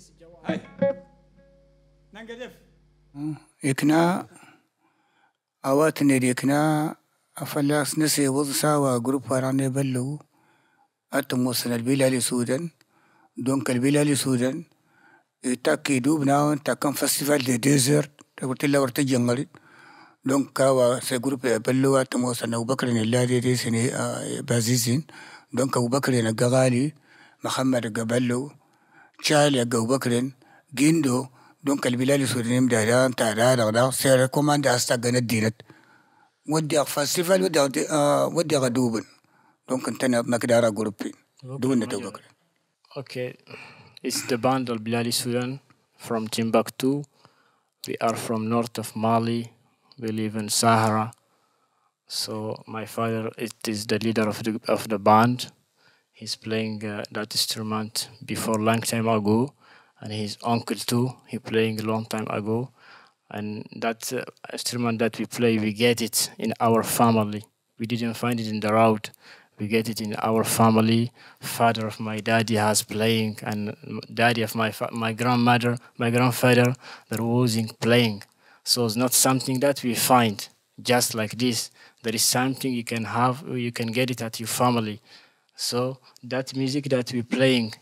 إكنا أوقات نديكنا أفلاس نسي وضساوا جروب فراني بلو أتموسنا البلالي سودان دونك البلالي سودان تأكيدوا بناون تاكم فestival de desert قلت له ورتجنغري دونك كاوا سي جروب بلو أتموسنا أبو بكر اللادي دي سني بازيزين دونك أبو بكر نقغالي محمد قبلو تشالي أبو بكر جيندو دونك البلالي سودان مداران تارا سير كوماند أستغنى الدينت ودي فestival ودي غدوبن دونك انتنا مقدارا جروبين دون نتوبكر. Okay, it's the band of Bilali Soudan from Timbuktu. We are from north of Mali. We live in Sahara. So my father is the leader of the band. He's playing that instrument before long time ago, and his uncle too. He playing a long time ago, and that instrument that we play, we get it in our family. We didn't find it in the road. We get it in our family. Father of my daddy has playing, and daddy of my grandmother, my grandfather, they're always playing. So it's not something that we find just like this. There is something you can have, you can get it at your family. So that music that we playing,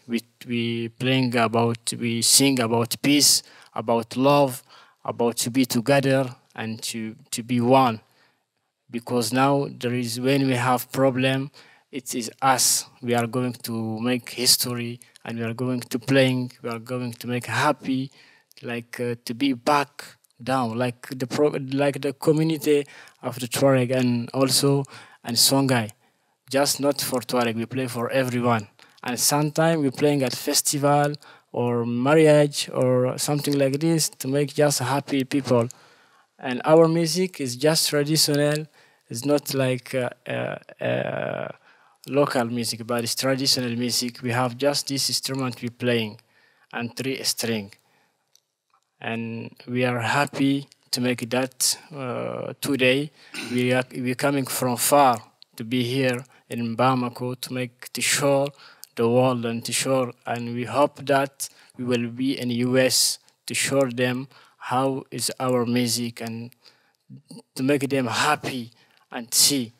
we sing about peace, about love, about to be together and to be one. Because now when we have problem, it is us. We are going to make history, and we are going to playing. We are going to make happy, like to be back down, like the community of the Tuareg and Songhai. Just not for Tuareg, we play for everyone. And sometimes we're playing at festival or marriage or something like this to make just happy people. And our music is just traditional. It's not like local music, but it's traditional music. We have just this instrument we're playing and 3 string. And we are happy to make that today. We're coming from far to be here in Bamako to show the world and to show, and we hope that we will be in the US to show them how is our music and to make them happy and see.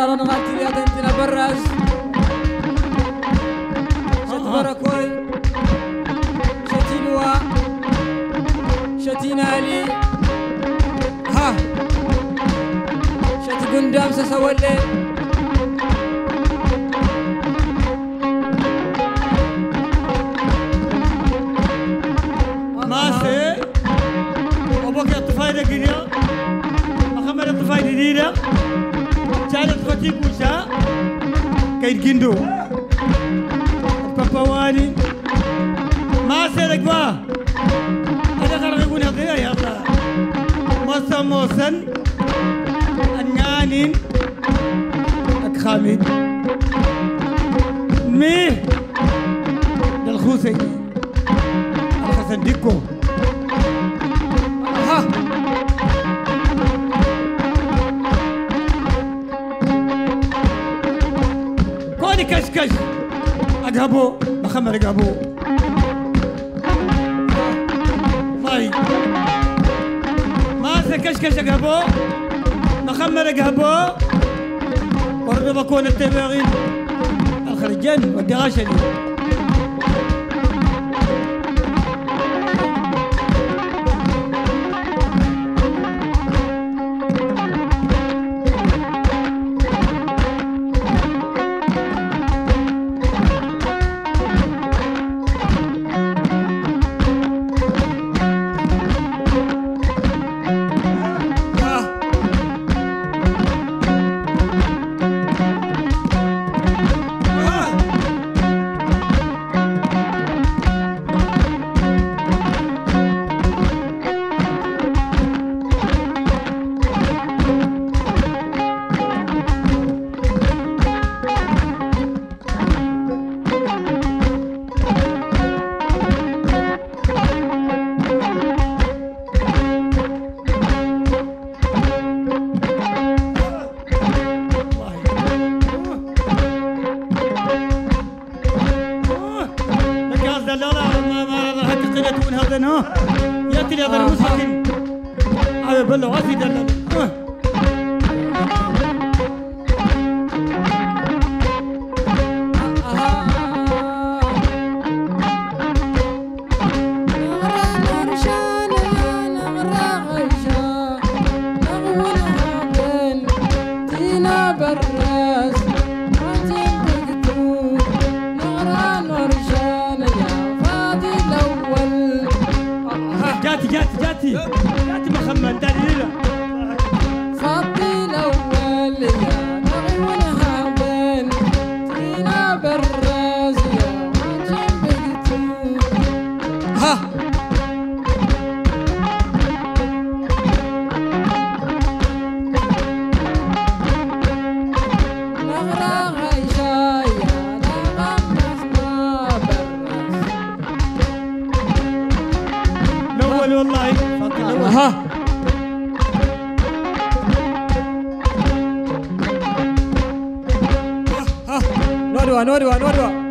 نغران غالتي يا دنتنا براس شت بركوي شتينوا شتينا علي ها شت قندام سسولي ماسي أبوك الطفايدة قرية محمد الطفايدة دينا جالت فتيك وشا كيد جندو البابواني ماسي رقبا أنا خرق يقول هذا يا الله موسى موسن أنيانين أكخامين ميه للخوسي الحسن ديكو ها كوني كشكش أقهبو محمد أقهبو ماي ما كشكش أقهبو محمد أقهبو برضو بكون التابعين الخرجان والدغاشة دي ياتي لي هذا المسكين هذا بلو عافي دلال جاتي محمد دليله صدي الأول يا نغونها بين تينا براس يا وجنبكتو ها نغرى غيشا يا نغمس ما براس الأول والله ها نودوا